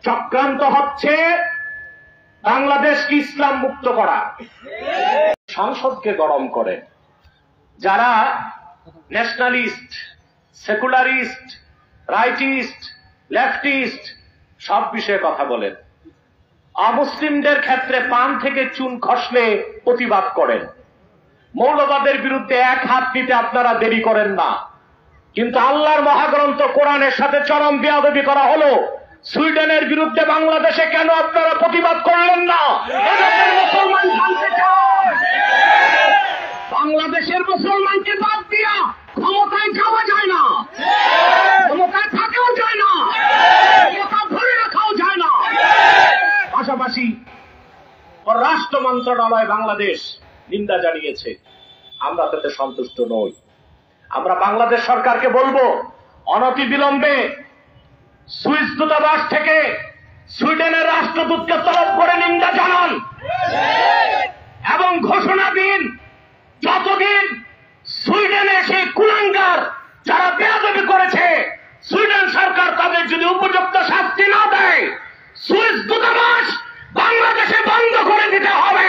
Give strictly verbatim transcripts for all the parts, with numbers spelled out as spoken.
চক্রান্ত হচ্ছে বাংলাদেশকে ইসলাম মুক্ত করা। সংসদকে গরম করে যারা ন্যাশনালিস্ট, সেকুলারিস্ট, রাইটিস্ট, লেফটিস্ট সব বিষয়ে কথা বলেন। অমুসলিমদের ক্ষেত্রে পান থেকে চুন খসলে প্রতিবাদ করেন। মৌলবাদের বিরুদ্ধে এক হাত নিতে আপনারা দেরি করেন না, কিন্তু আল্লাহর মহাগ্রন্থ কোরআনের সাথে চরম বেয়াদবি করা হলো। সুইডেনের বিরুদ্ধে বাংলাদেশে কেন আপনারা প্রতিবাদ করলেন না? মুসলমান জানতে চায়। বাংলাদেশের মুসলমানকে বাদ দিয়া ক্ষমতায় যাওয়া যায় না, ক্ষমতায় থাকাও যায় না, ক্ষমতা ধরে রাখাও যায় না। পাশাপাশি পররাষ্ট্র মন্ত্রণালয় বাংলাদেশ নিন্দা জানিয়েছে। আমরা তাতে সন্তুষ্ট নই। আমরা বাংলাদেশ সরকারকে বলবো, অনতিবিলম্বে সুইস দূতাবাস থেকে সুইডেনের রাষ্ট্রদূতকে তলব করে নিন্দা জানান এবং ঘোষণা দিন, যতদিন সুইডেনে সেই কুলাঙ্গার যারা বেয়াদবি করেছে সুইডেন সরকার তাদের যদি উপযুক্ত শাস্তি না দেয়, সুইস দূতাবাস বাংলাদেশে বন্ধ করে দিতে হবে।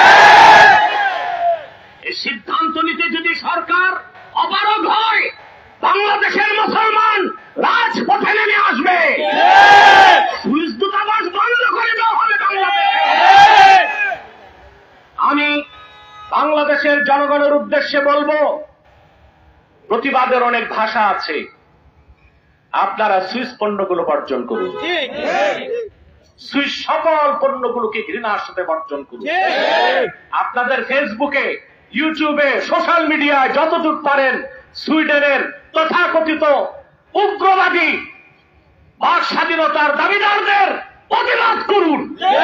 এই সিদ্ধান্ত নিতে যদি সরকার অপারগ হয়, বাংলাদেশের মুসলমান রাজপথে নেমে আসবে। সুইস দূতাবাস বন্ধ করে দেওয়া হবে বাংলাদেশে। আমি বাংলাদেশের জনগণের উদ্দেশ্যে বলবো, প্রতিবাদের অনেক ভাষা আছে। আপনারা সুইস পণ্যগুলো বর্জন করুন, সুইস সকল পণ্যগুলোকে ঘৃণার সাথে বর্জন করুন। আপনাদের ফেসবুকে, ইউটিউবে, সোশ্যাল মিডিয়ায় যতটুকু পারেন সুইডেনের তথাকথিত উগ্রবাদী বাক স্বাধীনতার দাবিদারদের প্রতিবাদ করুন।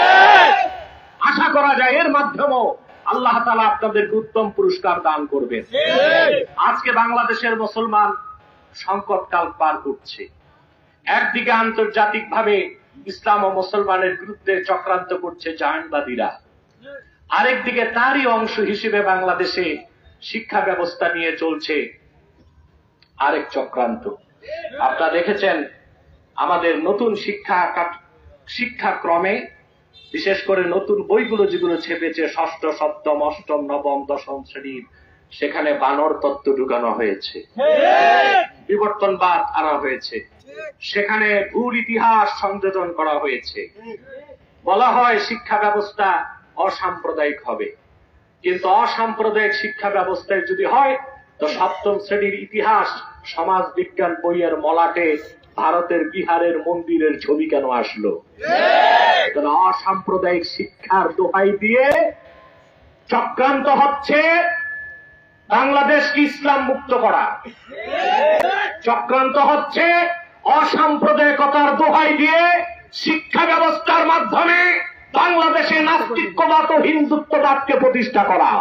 আশা করা যায় এর মাধ্যমেও আল্লাহ তাআলা আপনাদেরকে উত্তম পুরস্কার দান করবেন। আজকে বাংলাদেশের মুসলমান সংকটকাল পার করছে। একদিকে আন্তর্জাতিকভাবে ইসলাম ও মুসলমানের বিরুদ্ধে চক্রান্ত করছে জাহানবাদীরা, আরেকদিকে তারই অংশ হিসেবে বাংলাদেশে শিক্ষা ব্যবস্থা নিয়ে চলছে আরেক চক্রান্ত। আপনারা দেখেছেন আমাদের নতুন শিক্ষা শিক্ষাক্রমে, বিশেষ করে নতুন বইগুলো যেগুলো ছেপেছে ষষ্ঠ, সপ্তম, অষ্টম, নবম, দশম শ্রেণীর, সেখানে বানর তত্ত্ব ঢুকানো হয়েছে, বিবর্তনবাদ আনা হয়েছে, সেখানে ভুল ইতিহাস সংযোজন করা হয়েছে। বলা হয় শিক্ষা ব্যবস্থা অসাম্প্রদায়িক হবে, কিন্তু অসাম্প্রদায়িক শিক্ষা ব্যবস্থায় যদি হয় তো সপ্তম শ্রেণীর ইতিহাস সমাজ বিজ্ঞান বইয়ের মলাটে ভারতের বিহারের মন্দিরের ছবি কেন আসলো? অসাম্প্রদায়িক শিক্ষার দোহাই দিয়ে চক্রান্ত হচ্ছে বাংলাদেশকে ইসলাম মুক্ত করা। চক্রান্ত হচ্ছে অসাম্প্রদায়িকতার দোহাই দিয়ে শিক্ষা ব্যবস্থার মাধ্যমে বাংলাদেশে নাস্তিক্যবাদ ও হিন্দুত্ববাদকে প্রতিষ্ঠা করা।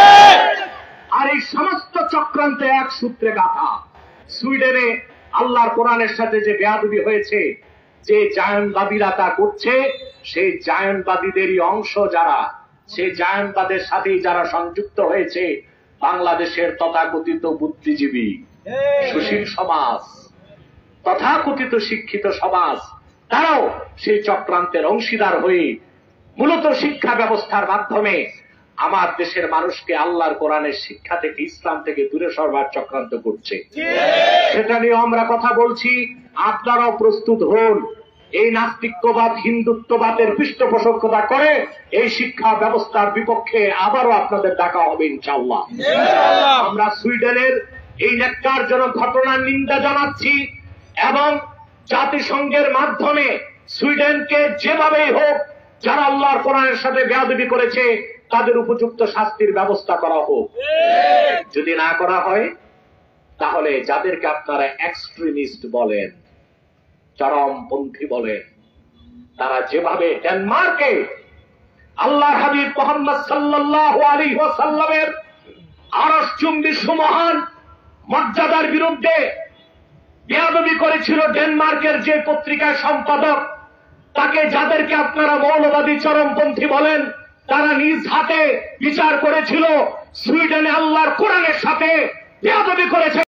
আর এই সমস্ত চক্রান্তে এক সূত্রে গাঁথা। সুইডেনে আল্লাহর কোরআনের সাথে যে বেয়াদবি হয়েছে, যে জায়নবাদীরা তা করছে, সেই জায়নবাদীদেরই অংশ যারা, সেই জায়নবাদের সাথেই যারা সংযুক্ত হয়েছে বাংলাদেশের তথাকথিত বুদ্ধিজীবী, সুশীল সমাজ, তথাকথিত শিক্ষিত সমাজ, তারাও সেই চক্রান্তের অংশীদার হয়ে মূলত শিক্ষা ব্যবস্থার মাধ্যমে আমার দেশের মানুষকে আল্লাহর কোরআনের শিক্ষা থেকে, ইসলাম থেকে দূরে সরবার চক্রান্ত করছে। সেটা নিয়ে আমরা কথা বলছি। আপনারাও প্রস্তুত হন। এই নাস্তিক্যবাদ, হিন্দুত্ববাদের পৃষ্ঠপোষকতা করে এই শিক্ষা ব্যবস্থার বিপক্ষে আবারও আপনাদের ডাকা হবে ইনশাআল্লাহ। আমরা সুইডেনের এই ন্যাক্কারজনক ঘটনার নিন্দা জানাচ্ছি এবং জাতিসংঘের মাধ্যমে সুইডেনকে যেভাবেই হোক যারা আল্লাহর কোরআনের সাথে বেয়াদবি করেছে তাদের উপযুক্ত শাস্তির ব্যবস্থা করা হোক। যদি না করা হয় তাহলে যাদেরকে আপনারা এক্সট্রিমিস্ট বলেন, চরমপন্থী বলেন, তারা যেভাবে ডেনমার্কে আল্লাহর হাবিব মুহাম্মদ সাল্লাল্লাহু আলাইহি ওয়াসাল্লামের আরশচুম্বী সুমহান মর্যাদার বিরুদ্ধে বেয়াদবি করেছিল, ডেনমার্কের যে পত্রিকার সম্পাদক, তাকে যাদেরকে আপনারা মৌলবাদী চরমপন্থী বলেন, তারা নিজ হাতে বিচার করেছিল। সুইডেনে আল্লাহর কোরআনের সাথে বেয়াদবি করেছে।